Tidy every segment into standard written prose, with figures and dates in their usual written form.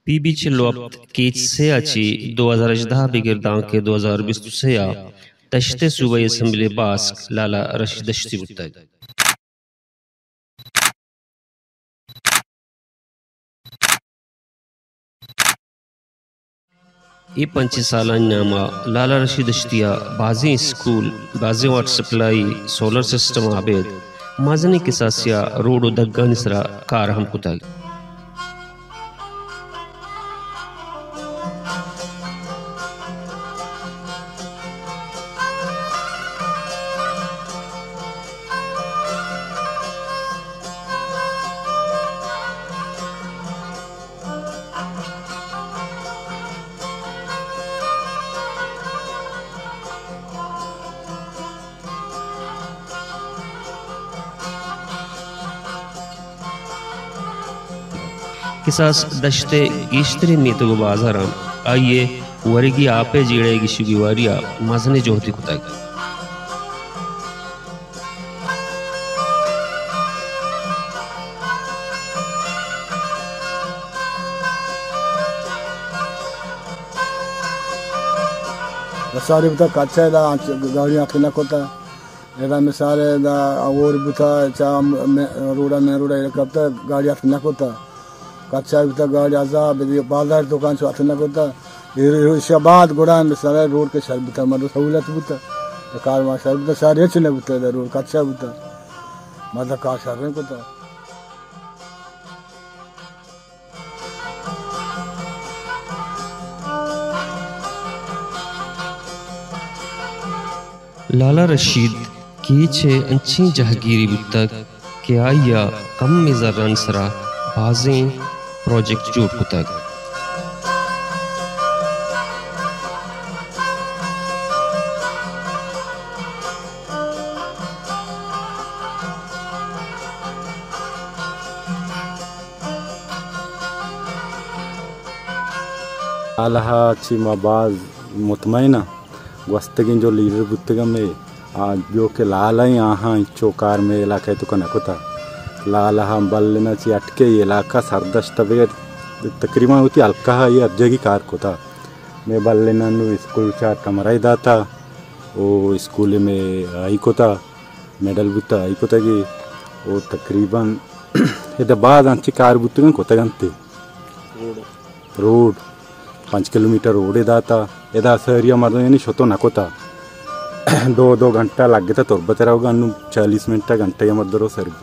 PB Chilwap Keitseachi 2018 bigirdan ke 2023 ya Taşte Subay Assembly Bask Lala Rashid Dashti. ये 25 साल नामा लाला रशीद अश्तिया बाजी school बाजी वाटर सप्लाई सोलर सिस्टम आबेद माजनी किसासिया रोड दग्गा निसरा कार हम कुताग किसास दश्ते गिश्तरी मीतो बाजाराम आइए वरिगी आपे जीड़ेगी शुगिवारिया मजने जोहती कुताग सारे बुता कच्चा दा गाड़ियां खिला कोता एदा मिसाल दा और बुता चा रोड़ा में रोड़ा कबता गाड़ियां खिला कोता कच्चा बुता गाड़ी आजाब बाजार दुकान से आते ना कोता शाबाद गोड़ा मिसाल रोड के शहर बुता मदद सहूलत बुता कार मा शहर बुता सारे चले बुता रोड कच्चा बुता मदद कार शहर में कोता लाला रशीद कीचे अंची जहागीरी बुतक के आया कम मिजरन सरा बाजें प्रोजेक्ट जोड़ कुतक आलहा ची माबाज मुतमैना वस्तगिन जो लीडर बुत्तगा में जो के लाला ही आहा चौकार में इलाका तो कना कोता लाला हम बल्लेना ची अटके ये इलाका सरदश्त बगैर तकरीबन होती अलका ये अर्जगी कार कोता मैं बल्लेना नु स्कूल चार कमरा ही दाता वो स्कूल में आई कोता मेडल बुत्ता आई कोता की वो तकरीबन ये बाद अंची कार बुत्तगा कोता गंते रोड 5 किलोमीटर रोड दाता एदा सरिया मरने यानी शोतो नकोता 2 घंटा लग गया तो बतेरा होगा 40 मिनट घंटे या मदरो सरगी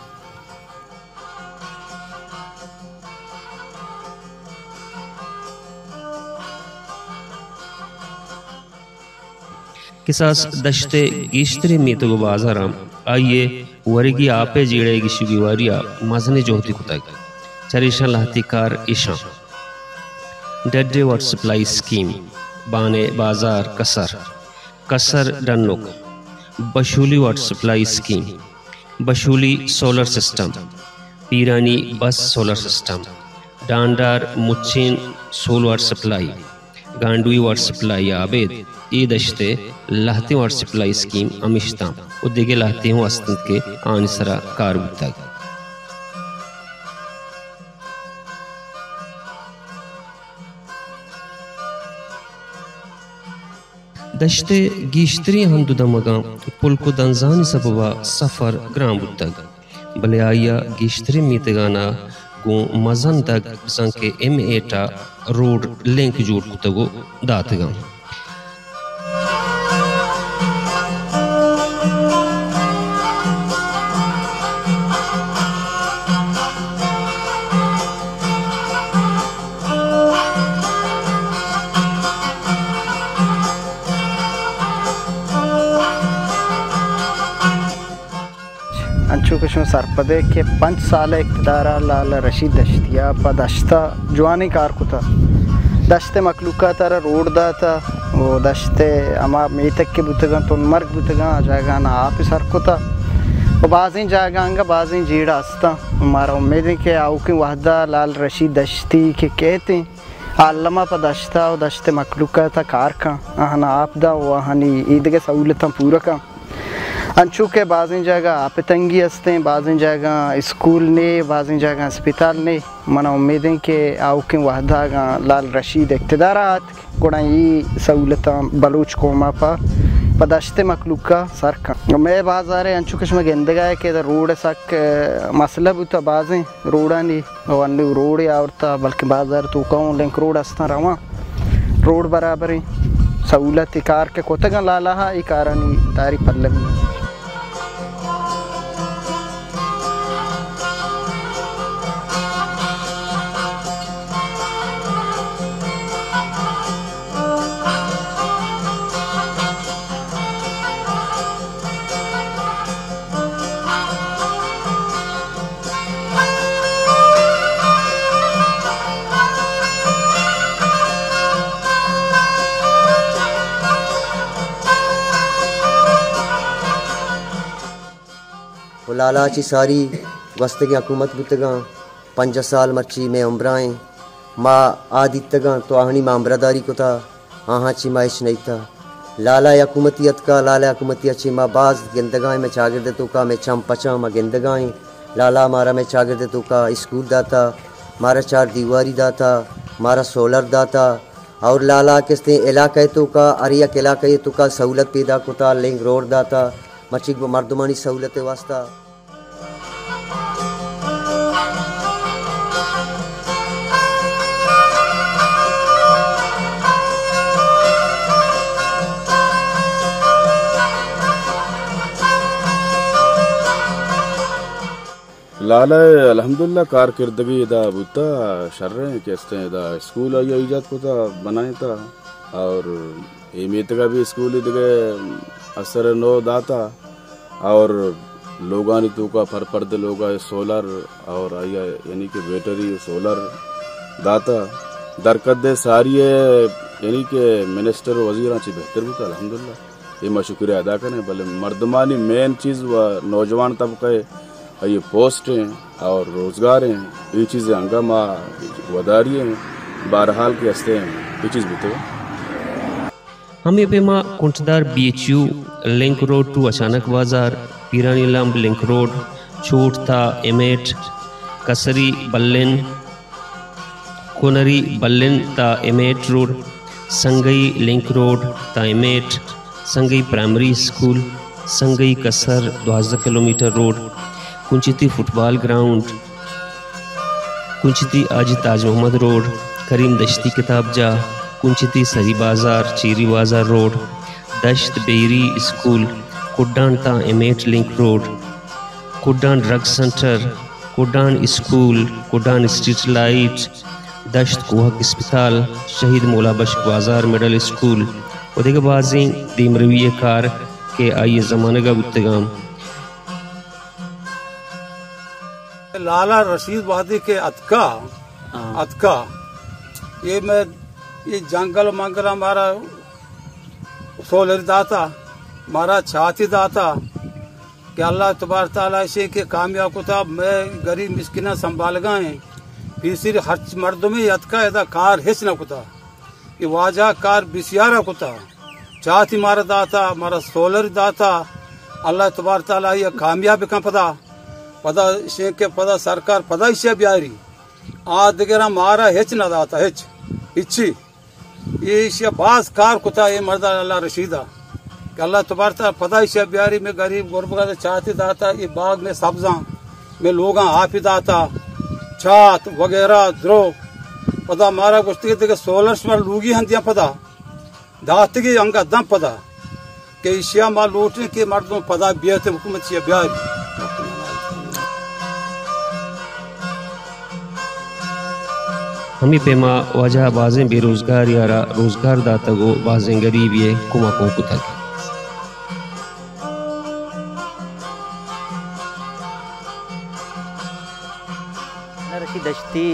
किसास दश्ते गिश्तरी मीतो बाजाराम आइए वरिगी आपे जीड़ेगी शुगिवारिया मजने जोहती कुतग चरिशा लाहतिकार ईशा डेडे वाटर सप्लाई स्कीम बाने बाजार कसर डन्नुक बशूली वाटर सप्लाई स्कीम बशूली सोलर सिस्टम पीरानी बस सोलर सिस्टम डांडार मुच्चिन सोल वाटर सप्लाई गांडुई वाटर सप्लाई आबेद ई दश्ते लाहती वाटर सप्लाई स्कीम अमिश्ता उद्देगे लाहती हूँ अस्तंत के आनिसरा कार बुतग दश्ते गिश्तरी हंदु दमगा पुलको दंजानी सबवा सफर ग्राम बुतग भले आया गिश्तरी मीतगाना गो मजन तक संके M8 रोड लिंक जोड़ कुतगो दातगा अंशुकशों सरपदे के 5 साल इक़्तिदारा लाला रशीद दश्तिया पदश्ता जवानी कार कुता दश्ते मखलूका तारा रोड दाता वो दश्ते अमा मेतक के बुतगा तो मर्ग बुतगा जाएगा ना आप सर कुता वो बाज़ी जाएगा बाज़ी जीड़ा अस्ता हमारा उम्मीद है कि आओ कि वहदा लाल रशीद दश्ती के कहते आलमा पदश्ता वो दश्ते मखलूका था कार का आहना आप दा वो आहनी ईद के सहूलत पूरा का अंशु के बाज़ी जगह आप तंगी हंसते बाज़ी जगह स्कूल ने बाज़ी जगह अस्पताल ने मना उम्मीदें के आओ के वहदा लाल रशीद इक़्तिदारात गुणा ये सहूलत बलूच कौमा पर पदाश्ते मखलूका सर का मैं बाज़ार अंशु कश में गंदगा है कि रोड सक मसला भी तो बाज़ें रोड़ा नहीं और अन्य रोड आवरता बल्कि बाज़ार तो कहूँ लिंक रोड हंसता रवा रोड बराबर ही सहूलत कार के कोतगा लाला है इकारानी तारी पल्लवी लालाची सारी वस्तगी हुकूमत बुतगा 5 साल मर्ची में उम्राएं माँ आदितगा तो आहनी माँ अम्रदारी को था आहाची माइश नहीं था लाला हुकूमतियत का लाला हुकूमतियत ची माँ बाज गिंदगाएं में चागिर तो का मैं चम पचा माँ गिंदगाएं लाला मारा में चागिर तो का स्कूल दाता मारा 4 दीवारी दाता मारा सोलर दाता और लाला किसते इलाके तो का अरिया के इलाके तो का सहूलत पैदा को था लिंक रोड दाता मची मर्दमानी सहूलत वास्ता लाला अल्हम्दुलिल्लाह कारकर्दगी इदा बुता शर्रे कैसे इदा स्कूल आया इजाद को था बनाए था और इमेत का भी स्कूल इधर असर नो दाता और लोगानी तो का फर पर्दे लोगा सोलर और आया यानी कि बैटरी सोलर दाता दरकत दे सारी यानी कि मिनिस्टर वजीर ची बेहतर भी था अल्हम्दुलिल्लाह ये मैं शुक्रिया अदा करें भले मर्दमानी मेन चीज़ व नौजवान तबके ये पोस्ट हैं और रोज़गार हैं ये चीज़ें हंगामा वदारी हैं बहरहाल के हस्ते हैं ये चीज़ भी तो हमें पेमा कुंठदार BHU लिंक रोड टू अचानक बाजार पीरानी लंब लिंक रोड छूट था एमेट कसरी बल्लिन कोनरी बल्लिन ता एमेट रोड संगई लिंक रोड ता एमेट संगई प्राइमरी स्कूल संगई कसर 2000 किलोमीटर रोड कुंचिती फुटबॉल ग्राउंड कुंचिती आज ताज मोहम्मद रोड करीम दश्ती किताबजा कुंचिती सही बाज़ार चीरी बाज़ार रोड दश्त बेरी स्कूल कुडान ता एमेट लिंक रोड कुडान ड्रग सेंटर कुडान स्कूल कुडान स्ट्रीट लाइट दश्त कोहक अस्पताल शहीद मौला बख्श बाज़ार मिडल स्कूल उदे के बाजी दीमरवी कार के आइए ज़माने का गुत्तगाम लाला रशीद वादी के अतका ये मैं ये जंगल मंगल हमारा सोलर दाता हमारा छाती दाता कि अल्लाह तबार ताला से के कामयाब को था मैं गरीब मिस्किना संभाल गए फिर सिर्फ हर मर्द में अतका एदा कार हिस न कुता ये वाजा कार बिसियारा कुता छाती मारा दाता हमारा सोलर दाता अल्लाह तबार ताला ये कामयाब का पदा शे के पदा सरकार पदा इसे ब्यारी आदगरा मारा हेच न दाता हेच इच्छी ये बास कार कुता ये मर्दा अल्लाह रशीदा कि अल्लाह तबारता पदा इसे ब्यारी में गरीब गुरबा चाहती दाता ये बाग में सब्जा में लोग हाफी दाता छात वगैरह द्रो पदा मारा गुस्ती के सोलर स्मर लूगी हंतिया पदा दातगी अंगा दम पदा के इशिया माल लूटने के मर्दों पदा बियते हुकूमत से ब्यारी हमी पेमा वजह बाजें बेरोजगार यारा रोजगार दाता गो बाजें गरीब ये कुमा को कुता के रशी दश्ती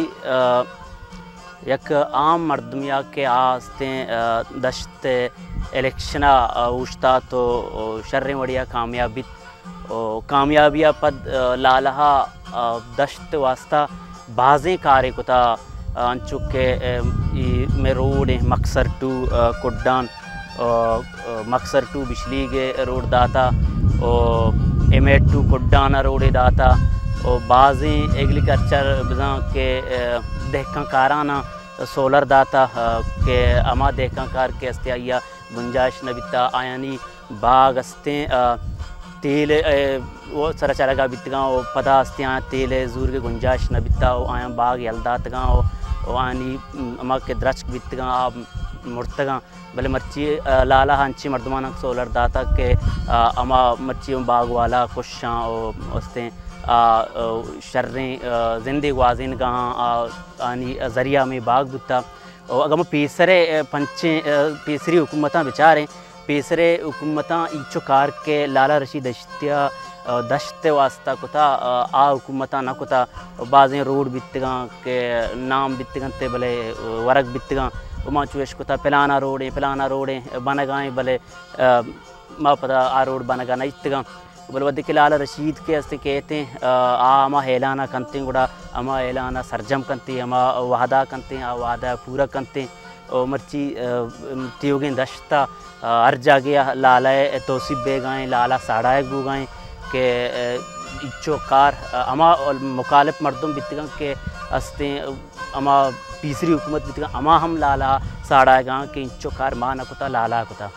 एक आम मर्दमिया के आस्ते दश्त इलेक्शना उश्ता तो शर्रे वड़िया कामयाबिया पद लालहा दश्त वास्ता बाजें कार्य कुता अंचुके में रोड मक्सर टू कुड्डान मक्सर टू बिजली के रोड दाता M2 कोड्डाना रोडे दाता और बाज़ी एग्रीकल्चर बजा के दहकाकाराना सोलर दाता के अमा दहकाकार के अस्तिया गुंजाइश नबिता आयानी बाग अस्ते तेल वो सरा चलगा बितगा वो पदा अस्तियाँ तेल जूर के गुंजाइश नबिता वो आया बाग यलदातगा वो आनी अमा के द्रच बितगा मुर्तगा भले मर्ची लाला हंची मर्दमानक सोलर दाता के अमा मर्ची बाग वाला खुशां उसते शर्रें जिंदगी वाजिन कहाँ आनी ज़रिया में बाग बुता और अगर पेसरे पंचे पेसरी हुकूमतां बेचारे पेसरे हुकूमतां इचो कार के लाला रशीद दश्तिया दश्ते वास्ता कुता हुकूमतां न कुता बाज़ें रोड बितगा के नाम बितगन ते भले वरक बितगा उमा चुएश कुता पिलाना रोडें बनगाएँ भले मा पता आ रोड बनगा न इतगा बोल वद्दे के लाला रशीद के अस्ते कहते अमा हेलाना कंते गुड़ा अमा हेलाना सरजम कंते अमा वादा कंते वादा पूरा कंते और मर्ची त्योगे दश्ता हर जगह लाला तोसीब बेगाएँ लाला साड़ाए गुगाएँ के इच्छो कार अमा मुखालिफ मर्दों बितगा के अस्ते अमा तीसरी हुकूमत बितगा अमा हम लाला साड़ाए गा के इच्छो कार माँ न कुता लाला कुता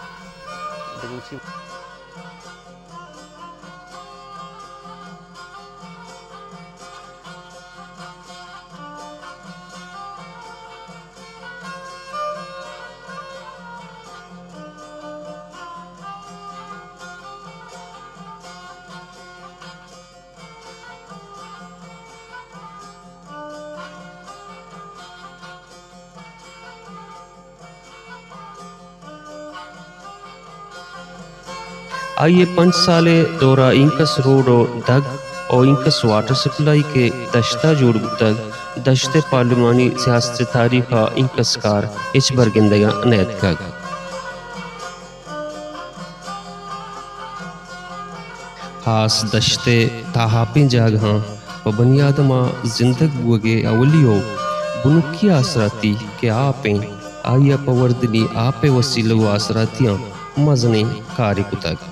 आइए 5 साले दौरा इंकस रोड और दग और इंकस वाटर सप्लाई के दश्ता जोड़ तक दश्ते पार्लिमानी सियासत तारीखा इंकस कार इच बरगिंदगा नैत का खास दश्ते ताहापिन जागह व बनियादमा जिंदग वगे अवलियो बुनुकी आसराती के आपे आइया पवर्दनी आपे वसीलो आसरातियां मजने कारी कुतक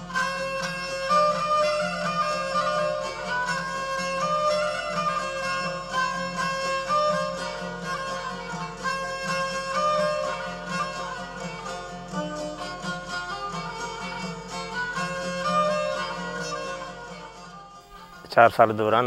4 साल दौरान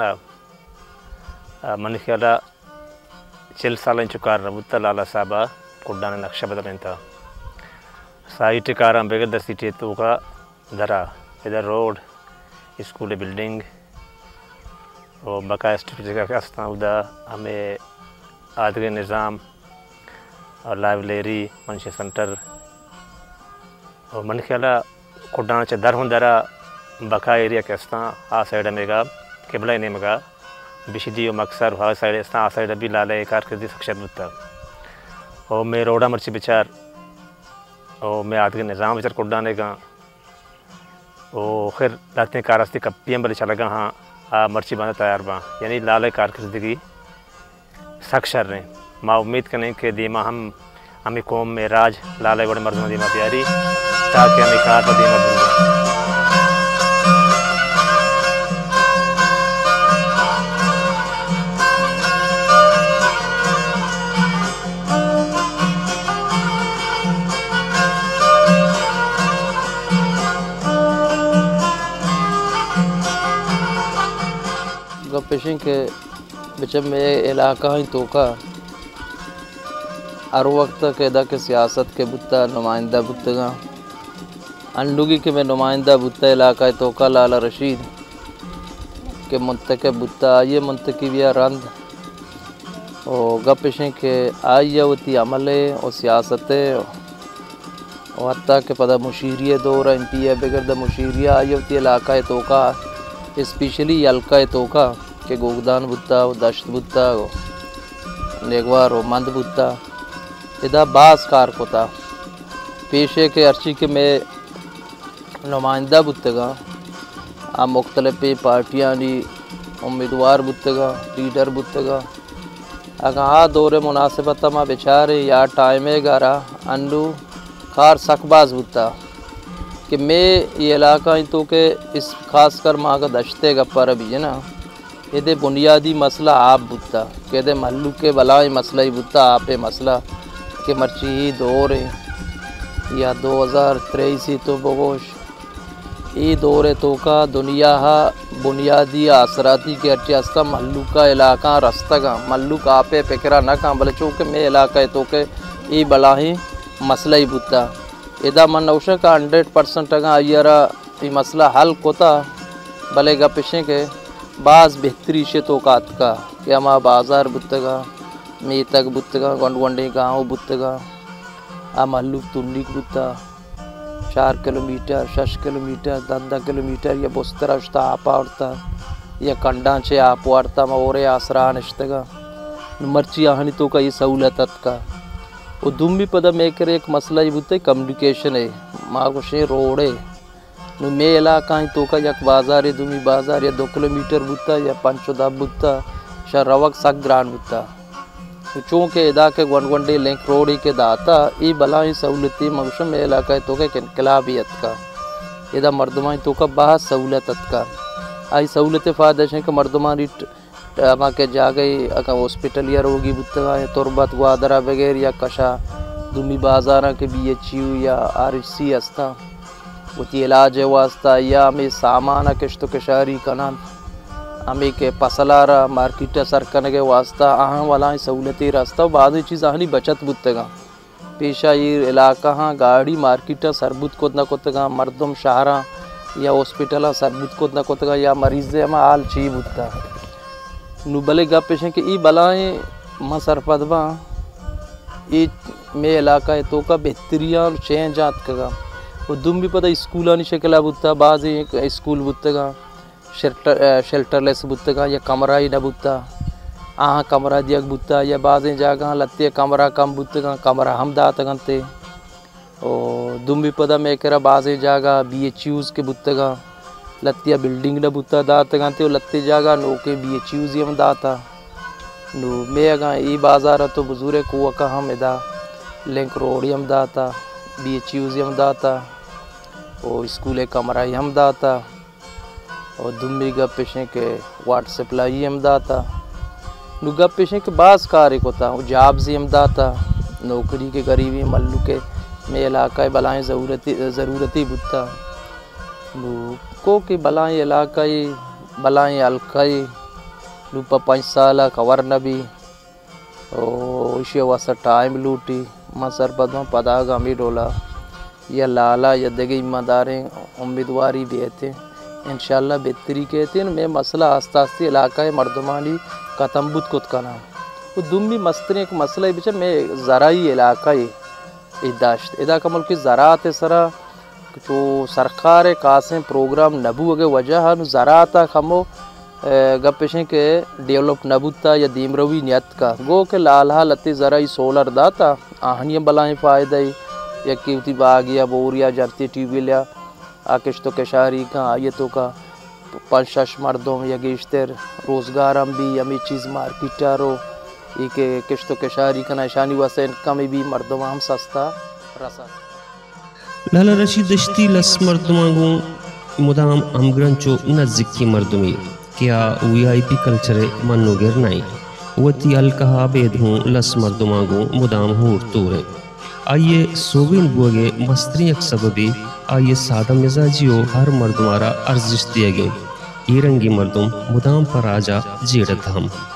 मन ख्याल 4 साल चुकार रबुत्ता लाला साहबा कुड्डाने नक्शा बदलें था साइट कार बेगर द सिटी तो का दरा इधर रोड स्कूल बिल्डिंग और बकाया स्ट्रीट का उदा हमें आदगे निज़ाम और लाइब्रेरी मंशी सेंटर और मन ख्याल कुड्डाना चे दर दरा बका एरिया के आ साइड मेगा केबला नेमगा बिशदी और मक्सर हा साइड आ साइड भी लाले कारकर्दी सक्षत बुत्ता और मैं रोडा मर्ची बिचार और मैं आदगे निज़ाम बिचार कुड्डाने का और खैर लाते कारस्ती कप्पियाँ बड़े चला गा हाँ आ मर्ची बना तैयार बा यानी लाले कारकर्दगी सक्षर रहे माँ उम्मीद करें कि दीमा हमें कौम में राज लाले बड़े मर्द दीमा प्यारी ताकि हमें कार पर दीमा दूंगा पेशिंग के बिचम में इलाका ही तो का हर वक्त के दा के सियासत के बुत्ता नुमाइंदा बुत्तगा अंडुगी के में नुमाइंदा बुत्ता इलाका तो का लाला रशीद के मुंतके बुत्ता ये मुंतकीबिया रंद और गपेशिंग के आयवती अमले और सियासत और हत्ता के पदा मुशीरिया दौर इंटिया बगैर द मुशीरिया आयवती इलाका तो का स्पेशली अलका तो का के गोगदान बुत्ता दश्त बुत्ता नेगवार मंद बुत्ता इदा बास कार कोता पेशे के अर्ची के में नुमाइंदा बुत्तगा आ मुख्तलिफ पार्टियाँ नी उम्मीदवार बुत्तगा लीडर बुत्तगा अगर हाँ दौरे मुनासिबत मा बेचारे या टाइमे गारा अंडू कार सकबाज बुत्ता कि मैं ये इलाका ही तो के इस खासकर माँ का दश्ते गप्पर अभी है ना ये बुनियादी मसला आप बुता के महल्लू के बलाई मसला ही बुता आप मसला के मर्ची ही दौर है या 2023 तो बगोश ये दौर है तो का दुनिया बुनियादी असराती के अर्चे अस्ता महल्लू का इलाका रास्ता का मल्लू का आपे फिक्रा न का बल चूँकि मैं इलाका है तो के ये बला ही मसला ही बुता इदा मन नौशा का 100% अगर आयरा ये मसला हल कोता भलेगा पिछे के बाज़ बेहतरी से तो कात का क्या माँ बाज़ार बुतगा मी तक बुतगा गोंडे गाँव बुतगा आ मल्लुक तुल्लिक बुता 4 किलोमीटर 6 किलोमीटर 10 किलोमीटर या बुस्तरश्ता आपा उड़ता या कंडा चे आप वार्ता मोरे आसरा निश्तगा मर्ची आहनी तो का ये सहूलत का वो दुम भी पदा में कर एक मसला ये बुते कम्युनिकेशन है माँ को शे रोड है मैं इलाका ही तो का यक बाज़ार है दुमी बाज़ार या 2 किलोमीटर बुता या 510 बुता शा रवक सक ग्रांड बुता तो चूँकि इदा के गंडे लिंक रोड ही के दाता ये बला ही सहूलती मौसम में इलाका तो के इनकलाबियत का इदा मर्दमा तो का बहुत सहूलत का आई सहूलत फ़ायदा है कि मर्दमा माँ के जा गई अका हॉस्पिटल या रोगी बुतगा या तुरबत ग्वादरा वगैरह या कशा दुमी बाज़ारा के BHU या RHC अस्ता उती इलाज वास्ता या हमें सामान किश्त कशारी कनान हमें के पसलारा मार्केट सरकन के वास्ता आहाँ वाला सहूलती रास्ता बाद चीज़ आहनी बचत बुतगा पेशा ये इलाका हाँ गाड़ी मार्केट सरबुत को न कोतगा मर्दम शहरा या हॉस्पिटल सरबुत को न कोतगा या मरीज़ हम हाल ची बुतगा नु भले गप पेश कि ई बलाएँ माँ सरपदवा ये में इलाका है तो का बेहतरिया चेंज जात का वो दुम भी पता स्कूल आनी शक्ला बुतगा बाज़ स्कूल बुतगा शेल्टरलेस बुतगा या कमरा ही न बुता आहाँ कमरा दिया बुता या बाज़ जगह लत्ते कमरा कम बुतगा कमरा हम दात गनते और दुम भी पता में करा बाज़ जगह BHUs के बुतगा लत्तिया बिल्डिंग न बुता दात गनते लत्ते जगह नो के BHUs हम दाता नो मैं अगा ये बाज़ार तो बुजुर्ग को का हम इदा लिंक रोड हम दाता BHUs हम दाता और स्कूल कमरा हम दाता और दुम्बी गप पेशे के वाटर सप्लाई हम दाता नु गप पेशे के बास कार्य होता वो जॉब्स हम दाता नौकरी के गरीबी मल्लू के में इलाका बलाएँ ज़रूरती बुता नु को के बलाएँ इलाका बलाएँ अलकाई लूपा 5 साल कवर न भी और इसे वास्ता टाइम लूटी माँ सरपद पदागा मी डोला या लाला या दगे ईमानदारें उम्मीदवारी भी थे इंशाल्लाह बेहतरी कहते हैं मैं मसला आस्ता आस्ते इलाका मर्दमानी कतम्बुत कुत का नाम वो दुम भी मस्तने एक मसला है बेचार मैं ज़राई इलाका इदाश्त इदा कमल की ज़रात सरा जो सरकार कासें प्रोग्राम नबू अगे वजह ज़रात खमो गपेशें के डेवलप नबूता या दीमरवी नियत का गो के लालहा लत्ते ज़रा सोलर दाता आहनिया बलाएँ फ़ायदा या कीमती बाग या बोर या जरती ट्यूबवेल या आकिश्तो के शारी का आयतों का 5-6 मर्दों या गेश्तर रोज़गार हम भी हमें चीज़ मार्केटारो ये के किश्तो के शारी का निशानी वैसे इनका में भी मर्दों हम सस्ता रसा लाला रशीद दश्ती लस मर्दमागो मुदाम अमग्रंचो नज़िकी मर्दमी क्या VIP कल्चर मनो गिरनाई वती अलकहा बेद हूँ लस मर्दमागो मुदाम हूर तोरे आइए सोविन बुगे मस्तरी सबबी आइए सादा मिजाजियो हर मर्दमारा अर्जिश दिया गयो ये रंगी मर्दुम मुदाम पर आजा जेड़त हम